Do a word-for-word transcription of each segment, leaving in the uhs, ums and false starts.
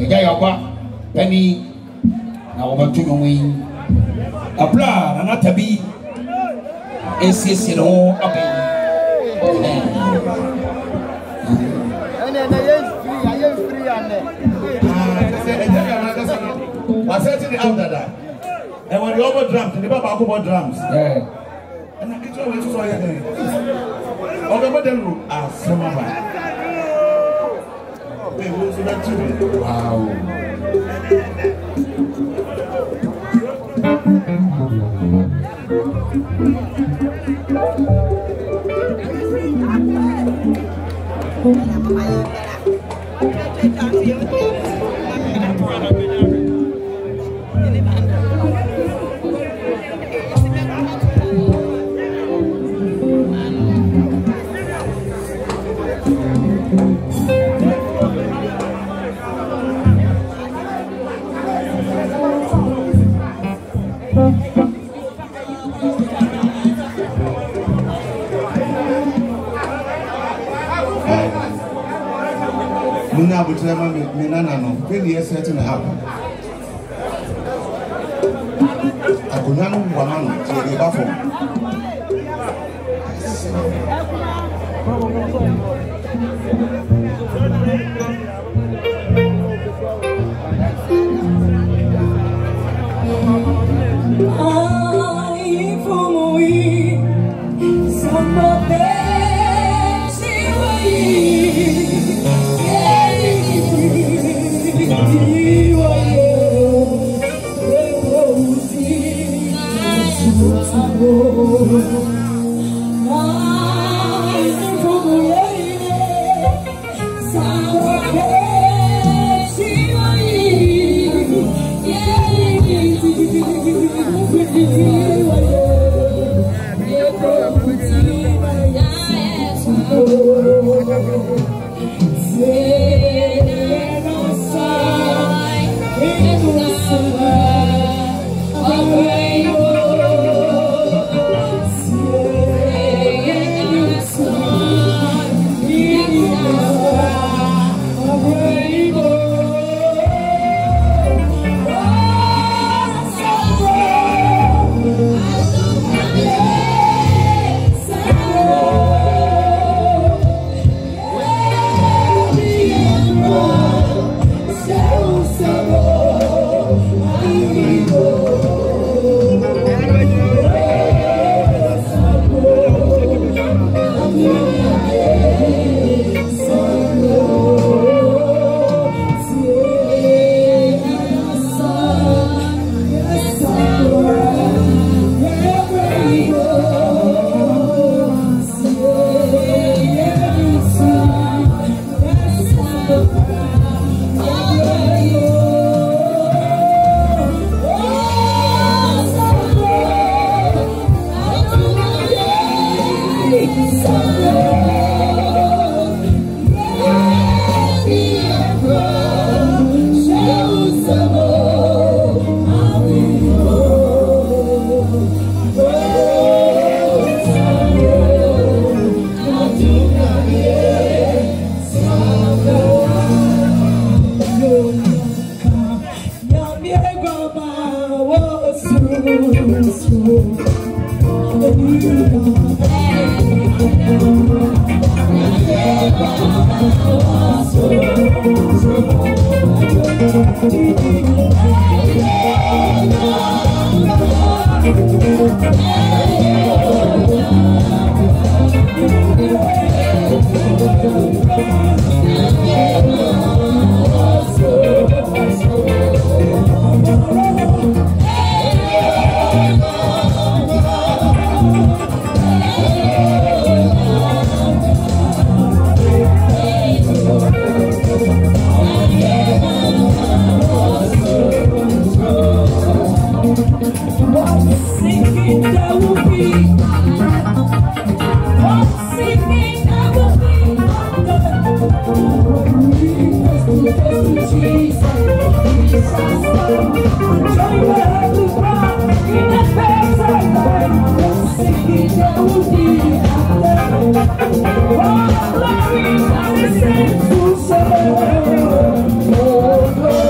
agya yaba pani na wɔbɛto no win abla na natabi esiesie no abɛn ene na yes free aye free ane ah say agya yaba na say was setting out that and when the over drums the baba go drums eh and I get you to so here then okay but then ah sama ba wow Nuna butrema me nana no peli e setting up akonya no wa ma no ti e ba fo ai fomoi samba besi wai Oh,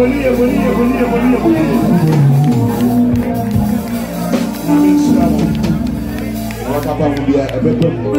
eboli, eboli, eboli, eboli, eboli. Nami nsira mo. Wọ́n kápá mu bi ẹ bẹ pẹ́ mu.